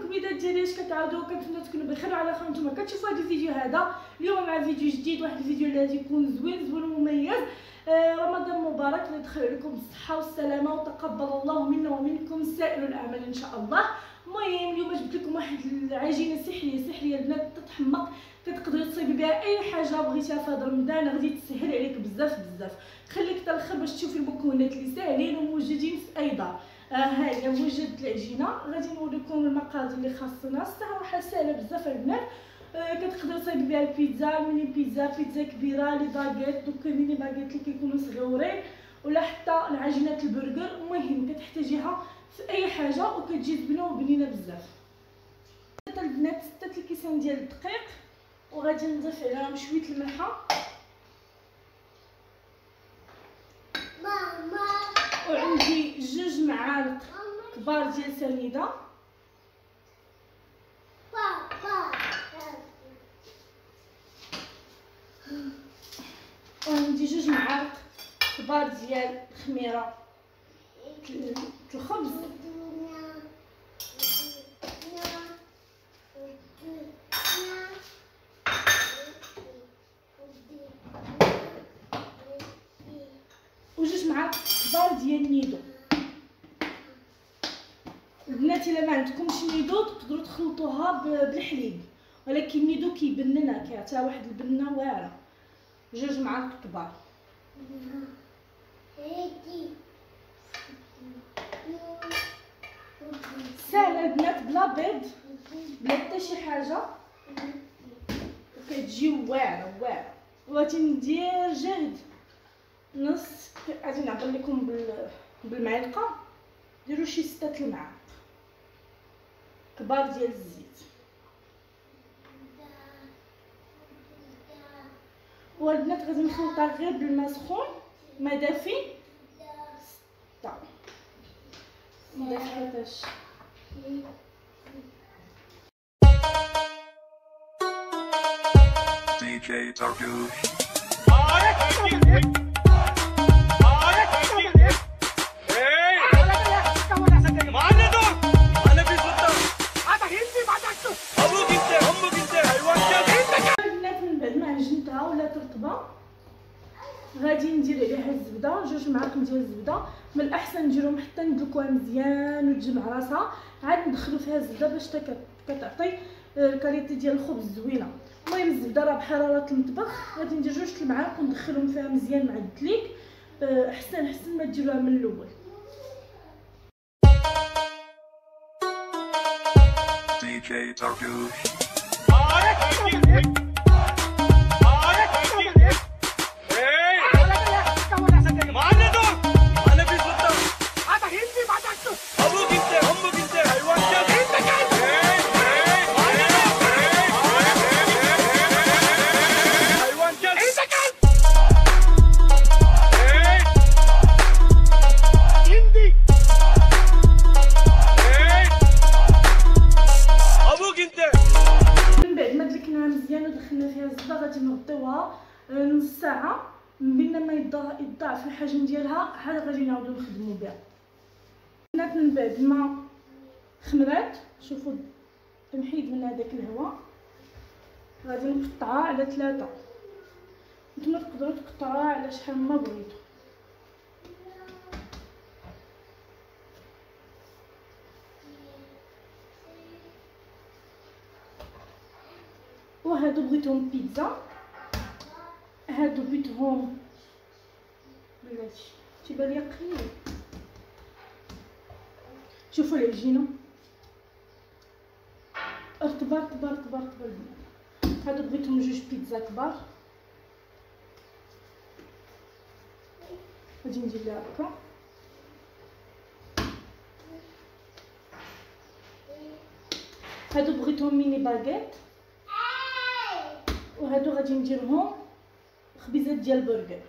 الكبيدات ديالي اش كتعاودوا كنتمنى تكونوا بخير وعلى خير. نتوما كتشوفوا هذا الفيديو هذا اليوم مع فيديو جديد، واحد الفيديو اللي غادي يكون زوين ومميز. رمضان مبارك، اللي يدخل عليكم بالصحه والسلامه وتقبل الله منا ومنكم سائر الاعمال ان شاء الله. المهم اليوم جبت لكم واحد العجينه سحريه البنات تتحمق، كتقدري تصايبي بها اي حاجه بغيتيها في هذا رمضان، غادي تسهل عليك بزاف. خليك حتى الاخر باش تشوفي المكونات اللي ساهلين وموجودين في اي دار. ها هي وجدت العجينه، غادي نوريكم المقادير اللي خاصنا. الصراحه ساهله بزاف البنات، كتقدري تصايبي بها البيتزا، الميني بيتزا كبيره، لي باغيت، دوك الميني باغيت اللي كيكونوا صغيورين، ولا حتى العجينه البرجر. المهم كتحتاجيها في اي حاجه وكتجي زبنه وبنينه بزاف. البنات 6 الكيسان ديال الدقيق، وغادي نضيف عليهم شويه الملحه، وعندي 2 معالق كبار ديال سنيده، وعندي 2 معالق كبار ديال الخميره الخبز، و2 معالق كبار ديال النيدو. البنات الا ما عندكمش نيدو تقدروا تخلطوها بالحليب، ولكن النيدو كيبننها، كيعطيها واحد البنه واعره. 2 معالق كبار. ساهله البنات، بلا بيض بلا حتى شي حاجه، وكتجي واعره. وغادي ندير جهد نص، غادي نعطي لكم بالمعلقه، ديروا شي 6 المعالق كبار ديال الزيت. والبنات غادي نخلطها غير بالماء سخون، ما دافي 6 نضيف حيتاش. DJ Tarku. غادي ندير عليها الزبده، 2 معالق ديال الزبده. من الاحسن نديرهم حتى ندلكوها مزيان وتجمع راسها، عاد ندخلو فيها الزبده باش كتعطي الكاليتي ديال الخبز زوينه. المهم الزبده راه بحراره المطبخ، غادي ندير 2 المعالق وندخلهم فيها مزيان مع الدليك. احسن ما ديروها من الاول. DJ Tarku. غادي نغطيوها نص ساعه، من بين ما يضاعف الحجم ديالها عاد غادي نعاودو نخدمو بها. البنات من بعد ما خمرات، شوفوا تنحيد من هذاك الهواء، غادي نقطعها على 3. نتوما تقدروا تقطعوها على شحال ما بغيتو. وهادو بغيتهم بيتزا، هادو بغيتهم بلاتي تيبان ليا قليل. شوفوا العجينه رطبه البنات. هادو بغيتهم 2 بيتزا كبار، غادي ندير لها هكا. هادو بغيتهم ميني باغيت، وهادو غادي نديرهم خبيزات ديال البرجر.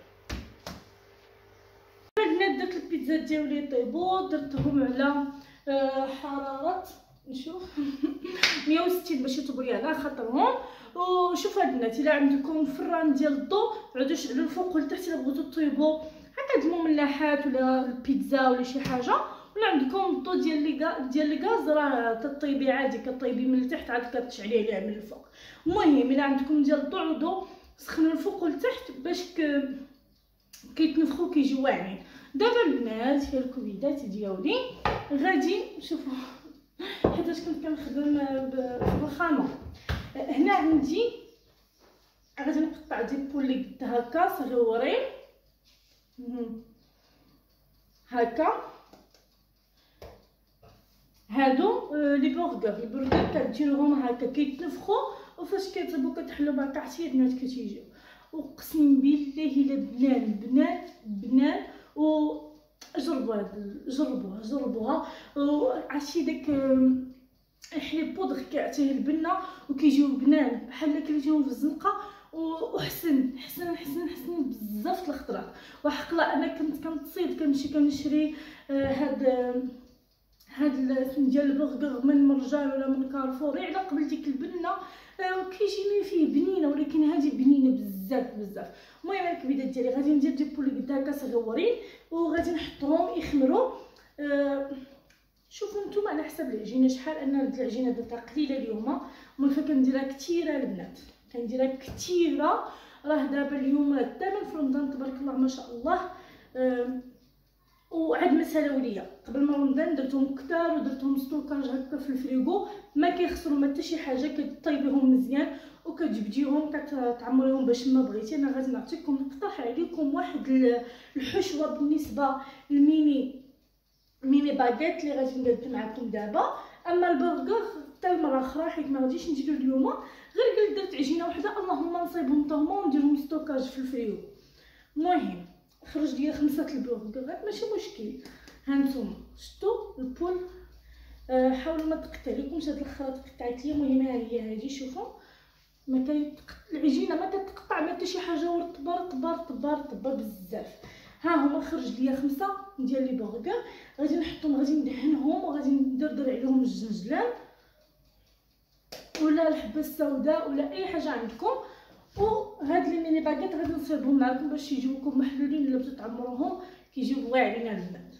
البنات درت البيتزا ديالي طيبو، درتهم على حراره نشوف 160 باش يطيبوا لي على خاطرهم. وشوفوا البنات الا عندكم فران ديال الضو عادوا شعلوا الفوق والتحت الا بغيتو طيبوا هكا د المملحات ولا البيتزا ولا شي حاجه، ولا عندكم الضو ديال الغاز راه تطيبي عادي، كطيبي من التحت عاد كتشعلي عليها من الفوق. المهم الا عندكم ديال الضو عوضو سخنوا الفوق والتحت باش كيتنفخوا كيجيو واعرين. دابا البنات هي الكبيدات ديالي غادي شوفوا حيتاش كنت كنخدم بالرخامه. هنا عندي غادي نقطع دي بولي قد هكا صغيورين هكا. هادو لي برغر كديروهم هكا كيتنفخوا وفاش كيطيبوا كتحلوا معاك عرفتي البنات كتيجيو. وقسم بالله الا بنان جربوها وعرفتي داك الحليب بودغ كيعطيه البنه وكيجيو بنان بحال كيجيو في الزنقه وحسن بزاف الخضره. وحقلا انا كنت كنتصيد كنمشي كنشري هاد ديال البرغر من مرجان ولا من كارفور على قبل ديك البنه كيجيني فيه بنينه، ولكن هذه بنينه بزاف. المهم الكبيدات ديالي غادي ندير دي بولي قد هكا صغيورين وغادي نحطهم يخمروا. شوفوا نتوما على حسب العجينه شحال. انا هاد العجينه درتها قليله اليوم، المهم كنديرها كثيره البنات، كنديرها كثيره. راه دابا اليوم الثامن في رمضان تبارك الله ما شاء الله. وعاد ما سالاو ليا قبل ما رمضان درتهم كثار ودرتهم ستوكاج هكا في الفريغو، ما كيخسروا ما حتى شي حاجه، كطيبيهم مزيان وكتجبديهم كتعمريهم باش ما بغيتي. انا غادي نعطيكم نقترح عليكم واحد الحشوه بالنسبه للميني باغيت اللي غادي نقدم معكم دابا. اما البرغر حتى المره اخرى حيت ما غاديش نديرو اليوم، غير درت عجينه وحده اللهم نصيبهم طهما ونديرهم ستوكاج في الفريغو. المهم خرج ليا 5 البرغرات ماشي مشكل. ها نتوما شفتوا البول، حاولوا ما تقطعلكمش هاد الخرا تقطعت ليا. المهم ها هي هادي شوفوا ما العجينه ما كتقطع ما حتى شي حاجه ورطبه بزاف. ها هما خرج ليا 5 ديال لي برغر. غادي نحطهم غادي ندهنهم وغادي ندردر عليهم الجنجلان ولا الحبه السوداء ولا اي حاجه عندكم. وهاد لي ميني باغيت غادي نصيبهم معكم باش يجيوكم محلولين الا بغيتو تعمروهم كيجيو واعرين البنات.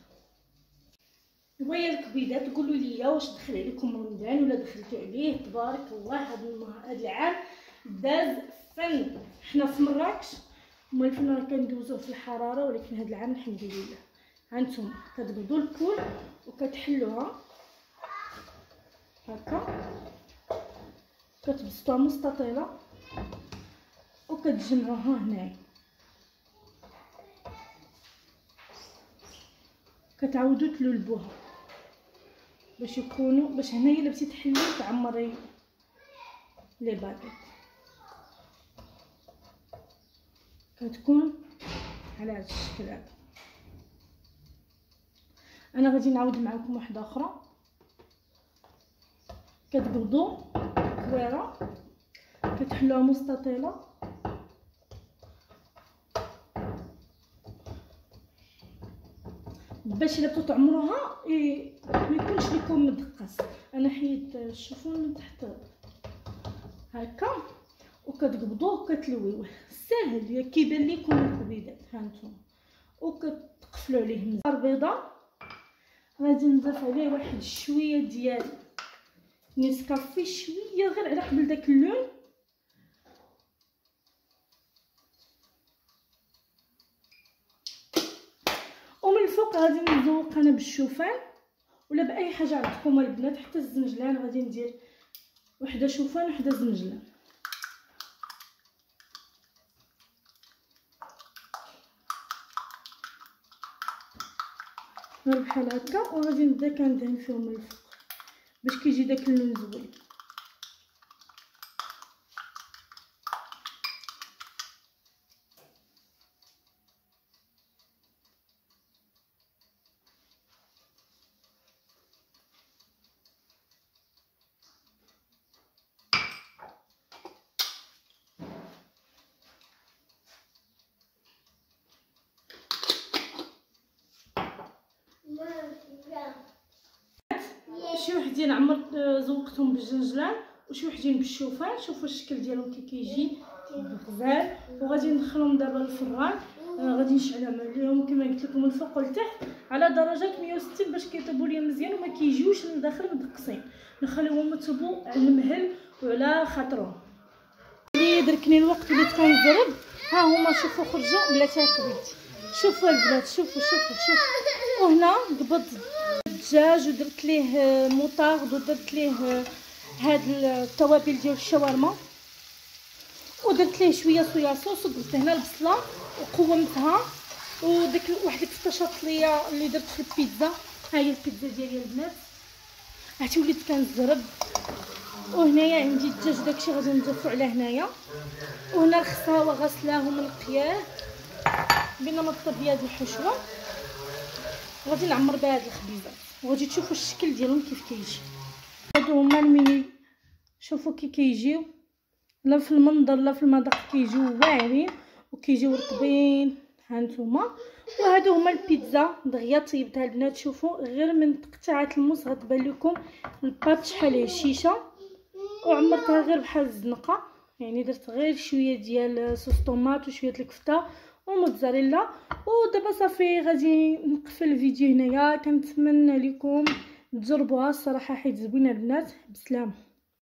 ويا الكبيدات قولوا لي واش دخل عليكم رمضان ولا دخلتوا عليه؟ تبارك الله هاد العام داز فن. حنا في مراكش هما الفن راه كندوزوه في الحراره، ولكن هاد العام الحمد لله. ها نتوما كتقبضوا البول وكتحلوها هكا، كتبسطوها مستطيله وكتجمعوها هنايا، كتعاودوا تلولبوها باش يكونوا باش هنايا الا بغيتي تحلي تعمري لي باغيت كتكون على هذا الشكل هذا. انا غادي نعاود معكم واحده اخرى. كتقبضوا كويره كتحلوها مستطيله باش الا بغيتو تعمروها ما يكونش لكم مدقس. انا حيت الشوفون من تحت هكا وكتقبضوه وكتلويوه ساهل كيبان لكم الكبيدات. ها نتوما وكتقفلوا عليه مزيان. البيضه غادي نضيف عليه واحد شويه ديال نسكافي، شويه غير على قبل داك اللون، ومن الفوق غادي نذوق انا بالشوفان ولا باي حاجه عندكم البنات. حتى الزنجلان غادي ندير وحده شوفان وحده زنجلان غير بحال هكا، وغادي نبدا كندهن فيهم من الفوق باش كيجي داك اللون زوين. شي وحدين عمرت زوقتهم بالجنجلان وشي وحدين بالشوفان. شوفوا الشكل ديالهم كي كيجي غزال. وغادي ندخلهم دابا للفران غادي نشعلها اليوم كما قلت لكم من الفوق لتحت على درجات 160 باش كيطيبوا لي مزيان وما كيجيوش من الداخل مدقسين. نخليوهم يطيبوا على المهل وعلى خاطرهم. اللي دركني الوقت وليت كنزرب. ها هما شوفوا خرجوا بلاتي كبيت. شوفوا البنات شوفوا. وهنا قبض الدجاج ودرت ليه موطارد ودرت ليه هاد التوابل ديال الشاورما ودرت ليه شويه صويا صوص وقلت هنا البصله وقومتها وديك واحد الشطليه اللي درت في البيتزا. ها هي البيتزا ديالي البنات. عرفتي وليت كنزرب. وهنايا عندي الدجاج داكشي غادي نضيفو على هنايا. وهنا الخصاوه غسلاه ومنقياه بينما طيب لي هاد الحشوه غادي نعمر بها هاد الخبيزات وغادي تشوفوا الشكل ديالهم كيف كيجي. هادو هما الميني. شوفوا كي كيجيو لا في المنظر لا في المذاق كيجيو واعرين وكيجيو رطبين. ها نتوما. وهادو هما البيتزا دغيا طيبتها البنات. شوفوا غير من تقطعات الموس غتبان لكم الباط شحال هي الشيشه وعمرتها غير بحال الزنقه. يعني درت غير شويه ديال صوص طوماط وشويه الكفته وموتزاريلا. ودابا صافي غادي نقفل الفيديو هنايا. كنتمنى لكم تجربوها الصراحه حيت زوينه البنات. بسلامه.